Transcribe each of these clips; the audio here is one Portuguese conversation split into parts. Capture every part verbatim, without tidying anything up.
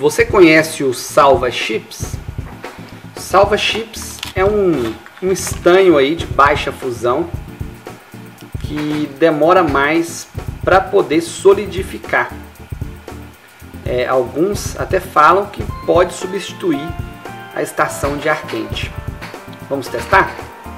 Você conhece o salva-chips? Salva-chips é um, um estanho aí de baixa fusão que demora mais para poder solidificar. É, alguns até falam que pode substituir a estação de ar quente. Vamos testar?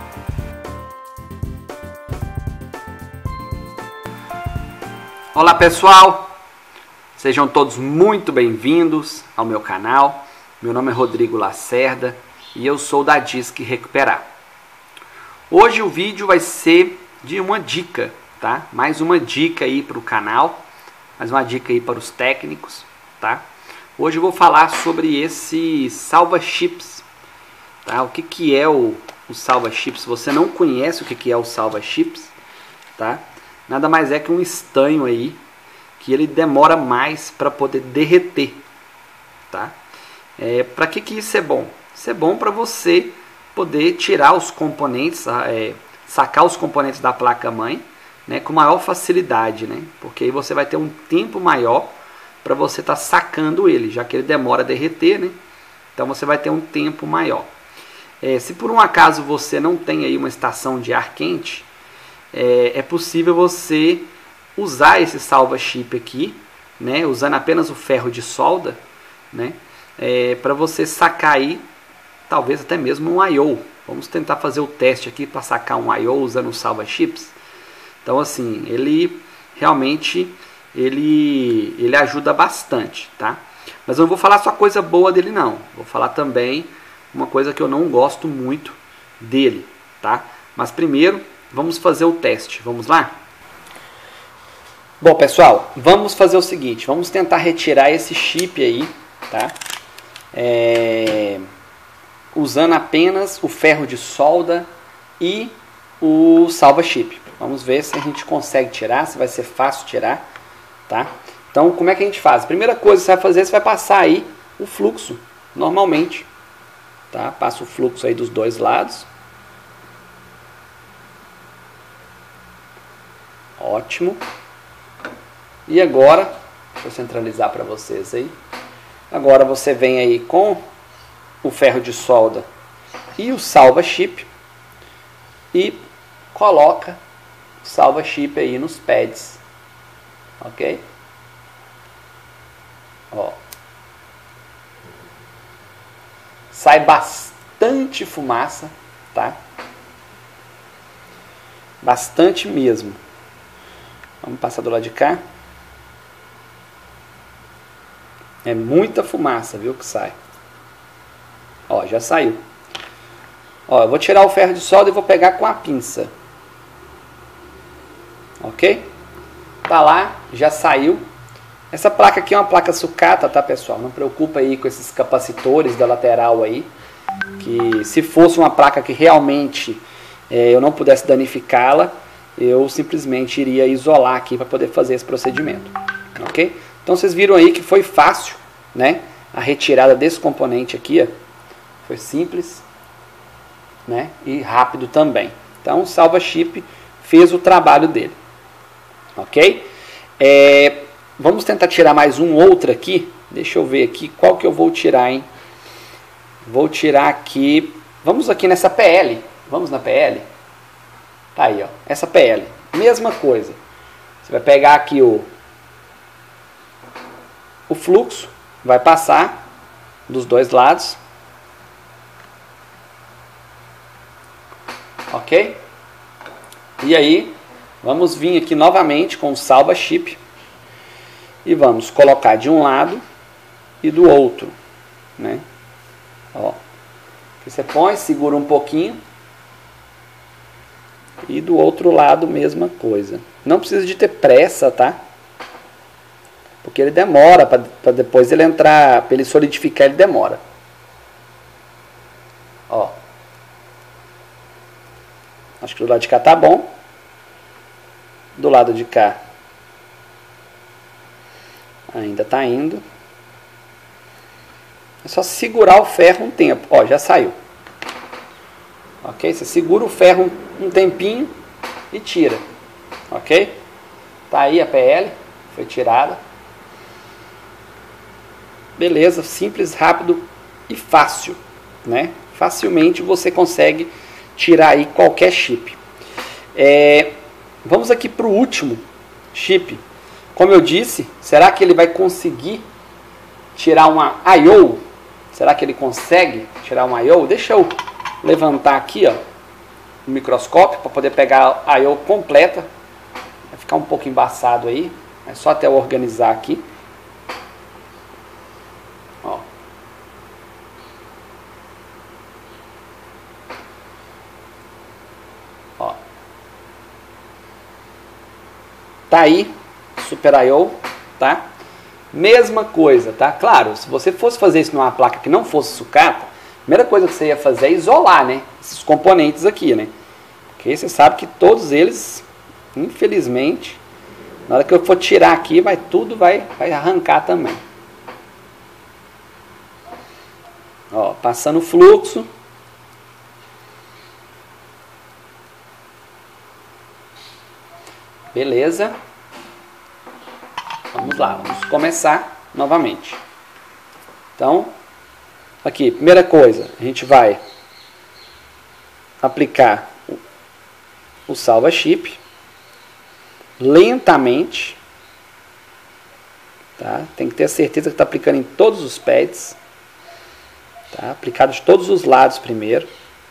Olá pessoal, sejam todos muito bem-vindos ao meu canal. Meu nome é Rodrigo Lacerda e eu sou da Disque Recuperar. Hoje o vídeo vai ser de uma dica, tá? Mais uma dica aí para o canal, mais uma dica aí para os técnicos, tá? Hoje eu vou falar sobre esse salva-chips, tá? O que que é o, o salva-chips? Se você não conhece o que que é o salva-chips, tá? Nada mais é que um estanho aí que ele demora mais para poder derreter, tá? É, para que que isso é bom? Isso é bom para você poder tirar os componentes, é, sacar os componentes da placa-mãe, né, com maior facilidade, né? Porque aí você vai ter um tempo maior para você estar tá sacando ele, já que ele demora a derreter, né? Então você vai ter um tempo maior. É, se por um acaso você não tem aí uma estação de ar quente, é, é possível você usar esse salva-chip aqui, né? Usando apenas o ferro de solda, né? É, para você sacar aí, talvez até mesmo um I O. Vamos tentar fazer o teste aqui para sacar um I O usando o salva-chips. Então assim, ele realmente ele, ele ajuda bastante, tá? Mas eu não vou falar só coisa boa dele não. Vou falar também uma coisa que eu não gosto muito dele, tá? Mas primeiro, vamos fazer o teste. Vamos lá? Bom, pessoal, vamos fazer o seguinte. Vamos tentar retirar esse chip aí, tá? É... Usando apenas o ferro de solda e o salva-chip. Vamos ver se a gente consegue tirar, se vai ser fácil tirar, tá? Então, como é que a gente faz? A primeira coisa que você vai fazer, você vai passar aí o fluxo, normalmente, tá? Passa o fluxo aí dos dois lados. Ótimo. E agora, deixa eu centralizar para vocês aí. Agora você vem aí com o ferro de solda e o salva-chip e coloca o salva-chip aí nos pads, ok? Ó. Sai bastante fumaça, tá? Bastante mesmo. Vamos passar do lado de cá. É muita fumaça, viu, que sai. Ó, já saiu. Ó, eu vou tirar o ferro de solda e vou pegar com a pinça. Ok? Tá lá, já saiu. Essa placa aqui é uma placa sucata, tá, pessoal? Não preocupa aí com esses capacitores da lateral aí. Que se fosse uma placa que realmente é, eu não pudesse danificá-la, eu simplesmente iria isolar aqui para poder fazer esse procedimento. Ok? Então vocês viram aí que foi fácil, né? A retirada desse componente aqui, ó, foi simples, né? E rápido também. Então o salva-chip fez o trabalho dele, ok? É, vamos tentar tirar mais um outro aqui. Deixa eu ver aqui qual que eu vou tirar, hein? Vou tirar aqui. Vamos aqui nessa P L. Vamos na P L. Tá aí, ó. Essa P L. Mesma coisa. Você vai pegar aqui o o fluxo, vai passar dos dois lados, ok? E aí, vamos vir aqui novamente com o salva-chip e vamos colocar de um lado e do outro, né? Ó, você põe, segura um pouquinho e do outro lado mesma coisa. Não precisa de ter pressa, tá? Porque ele demora, para depois ele entrar, para ele solidificar, ele demora. Ó. Acho que do lado de cá tá bom. Do lado de cá ainda tá indo. É só segurar o ferro um tempo. Ó, já saiu. Ok? Você segura o ferro um tempinho e tira. Ok? Tá aí a P L. Foi tirada. beleza, simples, rápido e fácil, né? Facilmente você consegue tirar aí qualquer chip. É, vamos aqui para o último chip. Como eu disse, será que ele vai conseguir tirar uma I O? Será que ele consegue tirar uma I O? Deixa eu levantar aqui, ó, o microscópio para poder pegar a I O completa. Vai ficar um pouco embaçado aí, é só até eu organizar aqui. Ó. Ó. Tá aí, Super I O, tá? Mesma coisa, tá? Claro, se você fosse fazer isso numa placa que não fosse sucata, a primeira coisa que você ia fazer é isolar, né? Esses componentes aqui, né? Porque você sabe que todos eles, infelizmente, na hora que eu for tirar aqui, vai tudo vai, vai arrancar também. Ó, passando o fluxo. Beleza. Vamos lá, vamos começar novamente. Então, aqui, primeira coisa, a gente vai aplicar o, o salva-chip lentamente, tá? Tem que ter a certeza que está aplicando em todos os pads, tá? Aplicado de todos os lados primeiro.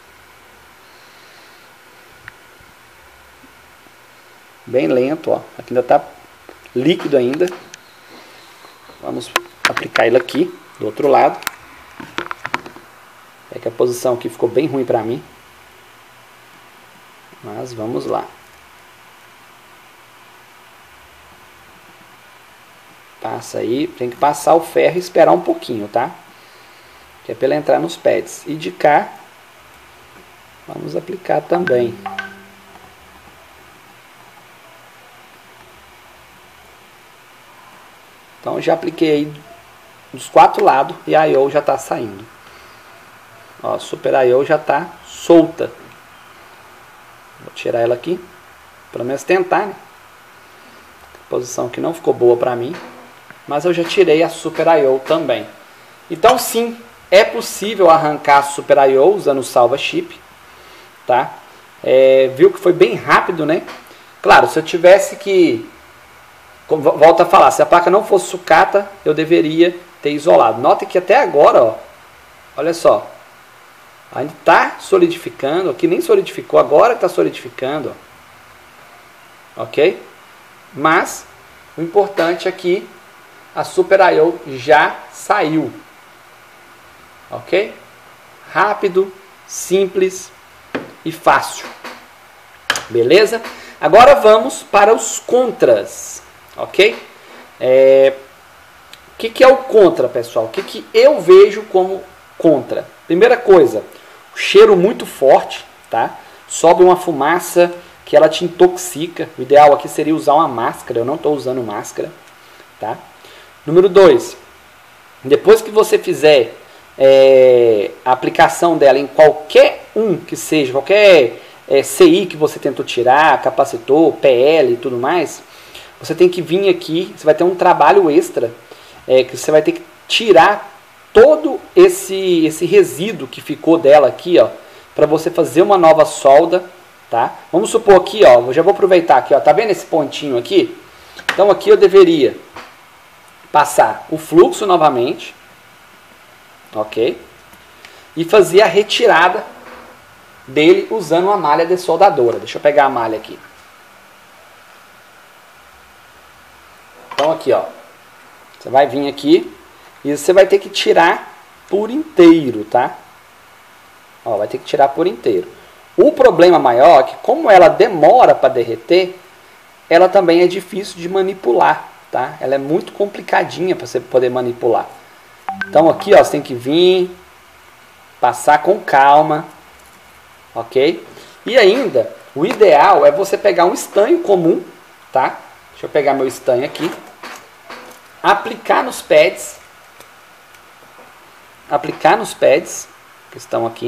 Bem lento, ó. Aqui ainda está líquido ainda. Vamos aplicar ele aqui do outro lado. É que a posição aqui ficou bem ruim para mim. Mas vamos lá. Passa aí, tem que passar o ferro e esperar um pouquinho, tá? Que é para ele entrar nos pads. E de cá, vamos aplicar também. Então já apliquei aí dos quatro lados e a I O já está saindo. Ó, Super I O já está solta. Vou tirar ela aqui, pelo menos tentar, né? Posição que não ficou boa para mim, mas eu já tirei a Super I O também. Então sim, é possível arrancar a Super I O usando o salva-chip, tá? É, viu que foi bem rápido, né? Claro, se eu tivesse que... Volto a falar, se a placa não fosse sucata, eu deveria ter isolado. Nota que até agora, ó, olha só, ainda está solidificando, aqui nem solidificou, agora está solidificando, ó. Ok? Mas, o importante é que a Super I O já saiu. Ok? Rápido, simples e fácil. Beleza? Agora vamos para os contras. Ok? É, o que, que é o contra, pessoal? O que, que eu vejo como contra? Primeira coisa, o cheiro muito forte, tá? Sobe uma fumaça que ela te intoxica. O ideal aqui seria usar uma máscara. Eu não estou usando máscara, tá? Número dois, depois que você fizer é, a aplicação dela em qualquer um que seja, qualquer é, C I que você tentou tirar, capacitor, P L e tudo mais, você tem que vir aqui, você vai ter um trabalho extra, é, que você vai ter que tirar todo esse, esse resíduo que ficou dela aqui, ó, para você fazer uma nova solda, tá? Vamos supor aqui, ó, eu já vou aproveitar aqui, ó, tá vendo esse pontinho aqui? Então aqui eu deveria passar o fluxo novamente, ok? E fazer a retirada dele usando uma malha dessoldadora. Deixa eu pegar a malha aqui. Então aqui, ó, você vai vir aqui e você vai ter que tirar por inteiro, tá? Ó, vai ter que tirar por inteiro. O problema maior é que, como ela demora para derreter, ela também é difícil de manipular, tá? Ela é muito complicadinha para você poder manipular. Então aqui, ó, você tem que vir, passar com calma, ok? E ainda, o ideal é você pegar um estanho comum, tá? Deixa eu pegar meu estanho aqui. Aplicar nos pads. Aplicar nos pads que estão aqui.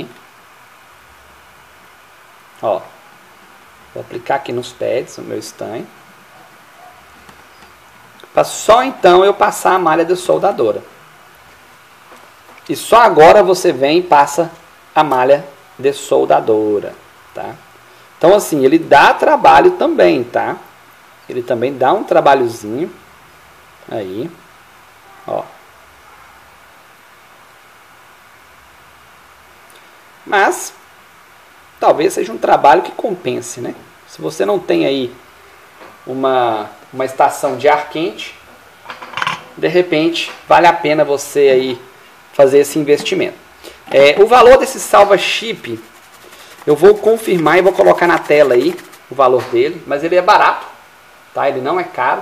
Ó. Vou aplicar aqui nos pads o meu estanho. Para só então eu passar a malha dessoldadora. E só agora você vem e passa a malha de soldadora, tá? Então assim, ele dá trabalho também, tá? Ele também dá um trabalhozinho. Aí, ó. Mas talvez seja um trabalho que compense, né? Se você não tem aí uma, uma estação de ar quente, de repente vale a pena você aí fazer esse investimento. É, o valor desse salva-chip, eu vou confirmar e vou colocar na tela aí o valor dele, mas ele é barato, tá? Ele não é caro.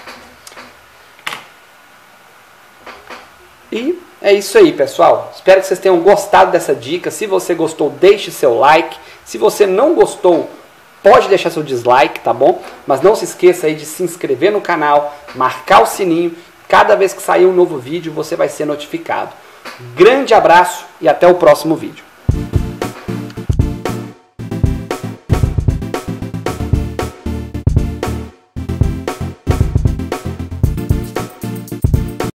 E é isso aí, pessoal. Espero que vocês tenham gostado dessa dica. Se você gostou, deixe seu like. Se você não gostou, pode deixar seu dislike, tá bom? Mas não se esqueça aí de se inscrever no canal, marcar o sininho. Cada vez que sair um novo vídeo, você vai ser notificado. Grande abraço e até o próximo vídeo.